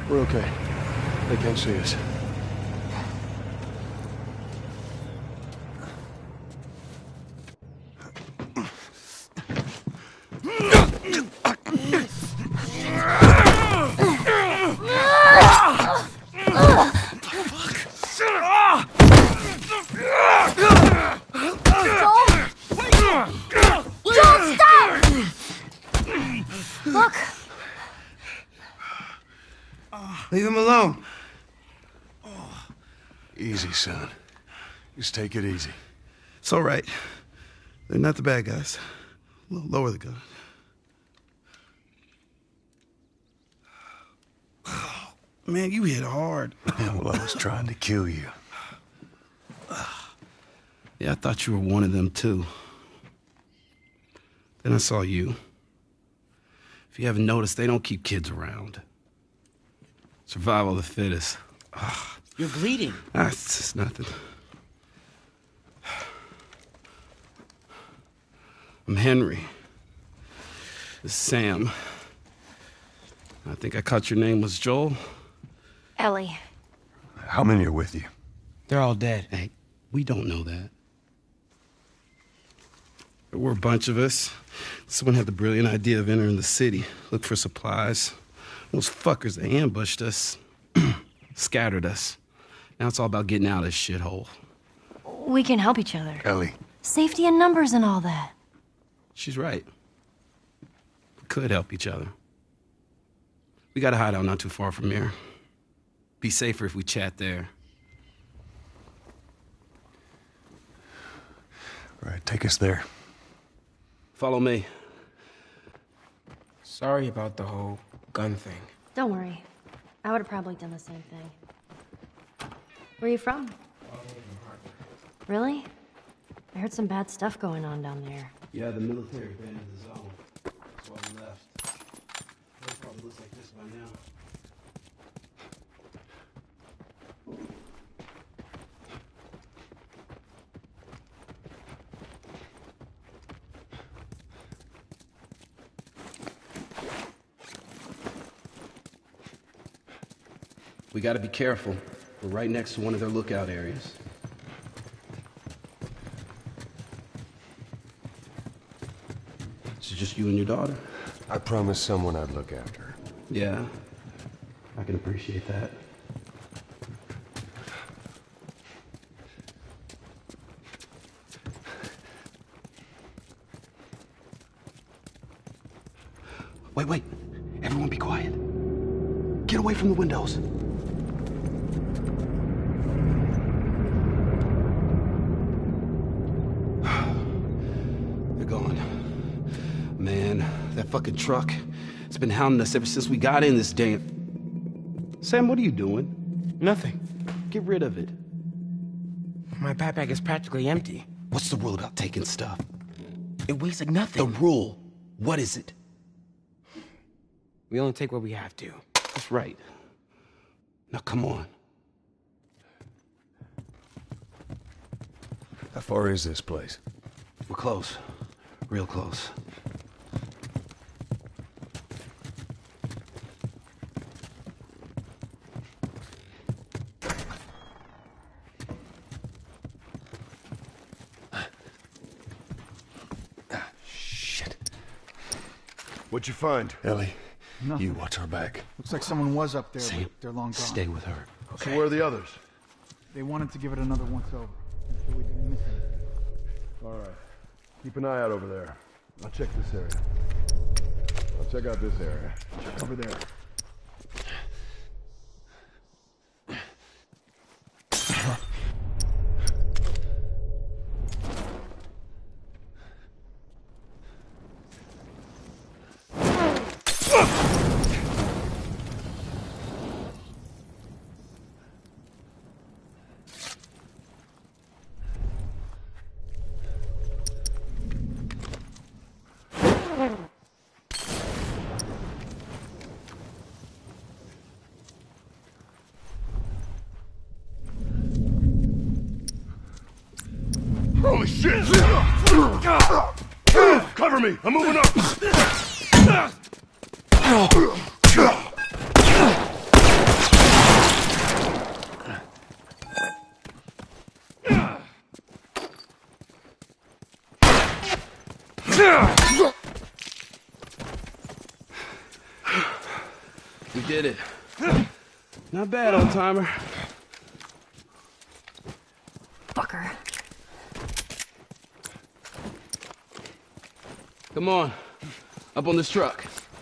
We're okay. They can't see us. Leave him alone. Easy, son. Just take it easy. It's all right. They're not the bad guys. Lower the gun. Oh, man, you hit hard. Well, I was trying to kill you. Yeah, I thought you were one of them, too. Then I saw you. If you haven't noticed, they don't keep kids around. Survival of the fittest. You're bleeding. It's just nothing. I'm Henry. This is Sam. I think I caught your name was Joel. Ellie. How many are with you? They're all dead. Hey, we don't know that. There were a bunch of us. Someone had the brilliant idea of entering the city, look for supplies. Those fuckers, they ambushed us, scattered us. Now it's all about getting out of this shithole. We can help each other. Ellie. Safety in numbers and all that. She's right. We could help each other. We got a hideout not too far from here. Be safer if we chat there. All right, take us there. Follow me. Sorry about the whole gun thing. Don't worry. I would have probably done the same thing. Where are you from? Really? I heard some bad stuff going on down there. Yeah, the military abandoned the zone. That's why we left. It probably looks like this by now. We gotta be careful. We're right next to one of their lookout areas. This is just you and your daughter? I promised someone I'd look after her. Yeah, I can appreciate that. Wait. Everyone be quiet. Get away from the windows. They're gone. Man, that fucking truck, it's been hounding us ever since we got in this damn... Sam, what are you doing? Nothing. Get rid of it. My backpack is practically empty. What's the rule about taking stuff? It weighs like nothing. The rule. What is it? We only take what we have to. That's right. Now, come on. How far is this place? We're close. Real close. Shit. What'd you find? Ellie, Nothing. you watch our back. Looks like someone was up there, Sam, but they're long gone. stay with her. So where are the others? They wanted to give it another once over. Make sure we didn't miss anything. All right. Keep an eye out over there. I'll check this area. I'll check out this area. Check over there. Holy shit! Cover me! I'm moving up! We did it. Not bad, old timer. Fucker. Come on. Up on this truck.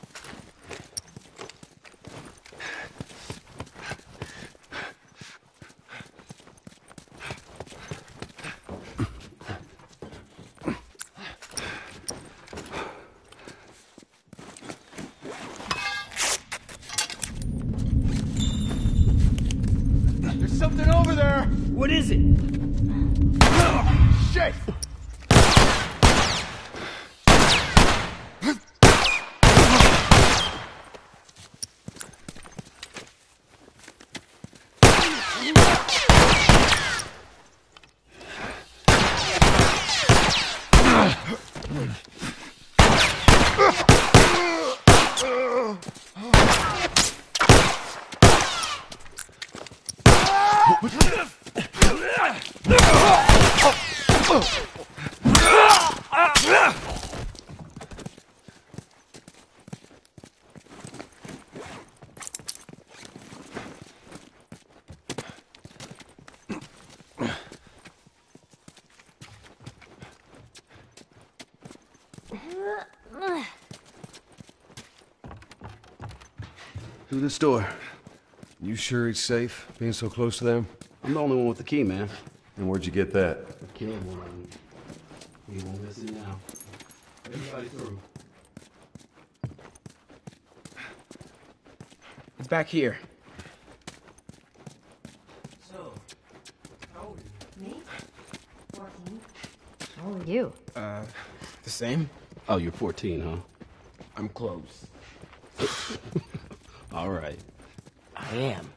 There's something over there! What is it? Shit! Through this door. You sure it's safe, being so close to them? I'm the only one with the key, man. And where'd you get that? I killed one of them. We won't miss it now. Everybody through. It's back here. Me? 14. How old are you? The same? Oh, you're 14, huh? I'm close. All right. I am.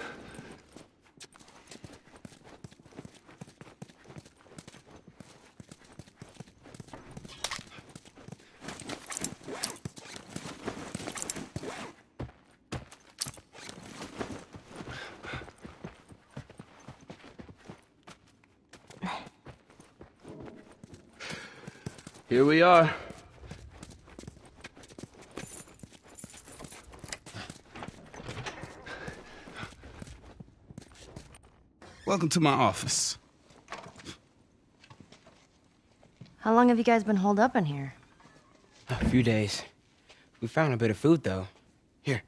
Here we are. Welcome to my office. How long have you guys been holed up in here? A few days. We found a bit of food, though. Here.